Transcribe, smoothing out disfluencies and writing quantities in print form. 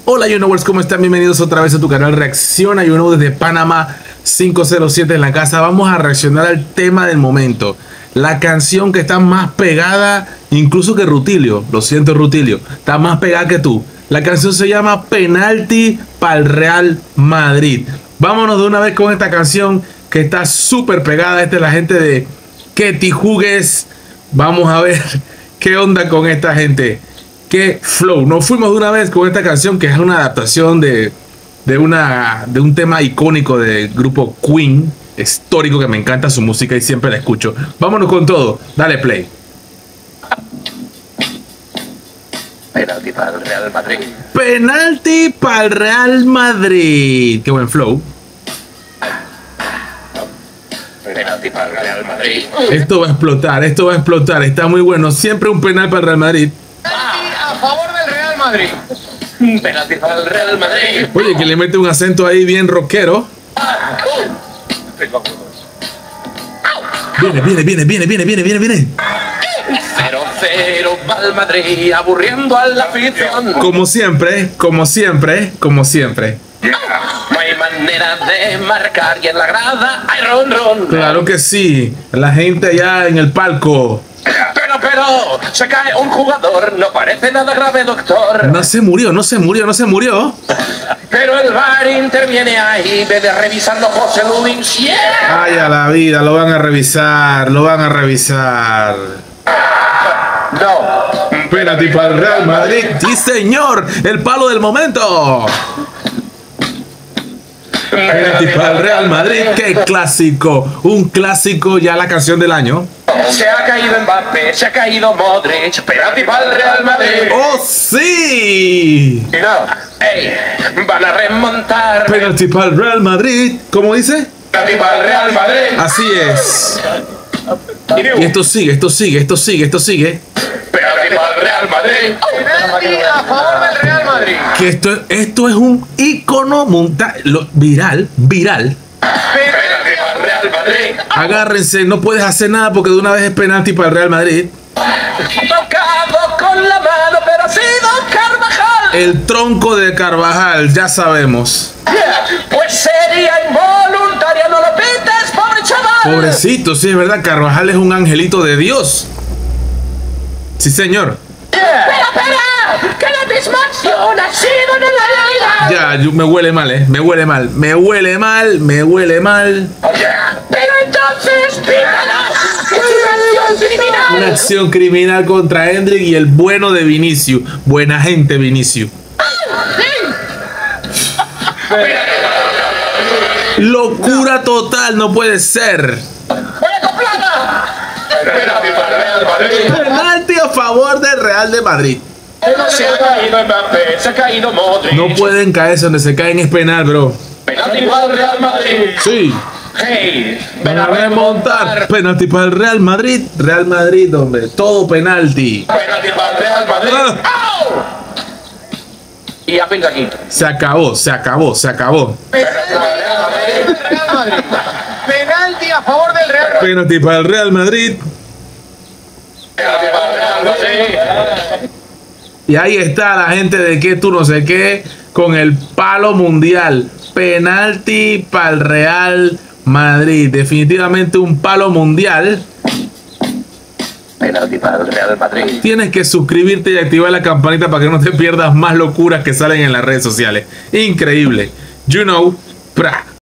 Hola YouKnowers, ¿cómo están? Bienvenidos otra vez a tu canal Reacciona YouKnow desde Panamá 507 en la casa. Vamos a reaccionar al tema del momento. La canción que está más pegada incluso que Rutilio. Lo siento, Rutilio, está más pegada que tú. La canción se llama Penalti para el Real Madrid. Vámonos de una vez con esta canción que está súper pegada. Esta es la gente de Ketty Hughes. Vamos a ver qué onda con esta gente. Qué flow. Nos fuimos de una vez con esta canción que es una adaptación de un tema icónico del grupo Queen, histórico, que me encanta su música y siempre la escucho. Vámonos con todo. Dale play. Penalti para el Real Madrid. Penalti para el Real Madrid. Qué buen flow. Penalti para el Real Madrid. Esto va a explotar, esto va a explotar. Está muy bueno. Siempre un penal para el Real Madrid. A favor del Real Madrid. Penalti para el Real Madrid. Oye, que le mete un acento ahí bien rockero. Viene. 0-0 va el Madrid, aburriendo a la afición. Como siempre. No hay manera de marcar y en la grada hay ron. Claro que sí. La gente allá en el palco. Pero, se cae un jugador, no parece nada grave, doctor. No se murió. Pero el VAR interviene ahí, ve de revisarlo José Luis. Ay, a la vida, lo van a revisar. No. Penalti para el Real Madrid. Sí, señor. El palo del momento. Penalti para el Real Madrid. Qué clásico. Un clásico, ya la canción del año. Se ha caído Mbappé, se ha caído Modric. Penalti para el Real Madrid. ¡Oh, sí! No, ey, van a remontar. Penalti para el Real Madrid. ¿Cómo dice? Penalti para el Real Madrid. Así es. Y esto sigue. Penalti para el Real Madrid. Penalti a favor del Real Madrid. Que esto es un ícono viral. Penalti para el Real Madrid. Agárrense, no puedes hacer nada porque de una vez es penalti para el Real Madrid. Tocado con la mano, pero ha sido Carvajal. El tronco de Carvajal, ya sabemos. Pues sería involuntario, no lo pites, pobre chaval. Pobrecito, sí es verdad, Carvajal es un angelito de Dios. Sí, señor. Espera, que la misma acción ha sido en la realidad. Ya, me huele mal, me huele mal. Pero entonces, Una acción criminal contra Hendrik y el bueno de Vinicius. Buena gente, Vinicius. Locura total, no puede ser. Penalti a favor del Real de Madrid. Se ha caído Mbappé, se ha caído Modric. No pueden caerse, donde se caen es penal, bro. Penalti para el Real Madrid. Sí. Hey, Van a remontar. Penalti para el Real Madrid. Real Madrid, hombre. Todo penalti. Penalti para el Real Madrid. ¡Au! Y a fin de aquí. Se acabó. Penalti para el Real Madrid. Penalti a favor del Real Madrid. Penalti para el Real Madrid. Penalti para el Real Madrid. Y ahí está la gente de que tú no sé qué con el palo mundial. Penalti para el Real Madrid. Definitivamente un palo mundial. Penalti para el Real Madrid. Tienes que suscribirte y activar la campanita para que no te pierdas más locuras que salen en las redes sociales. Increíble. YouKnow.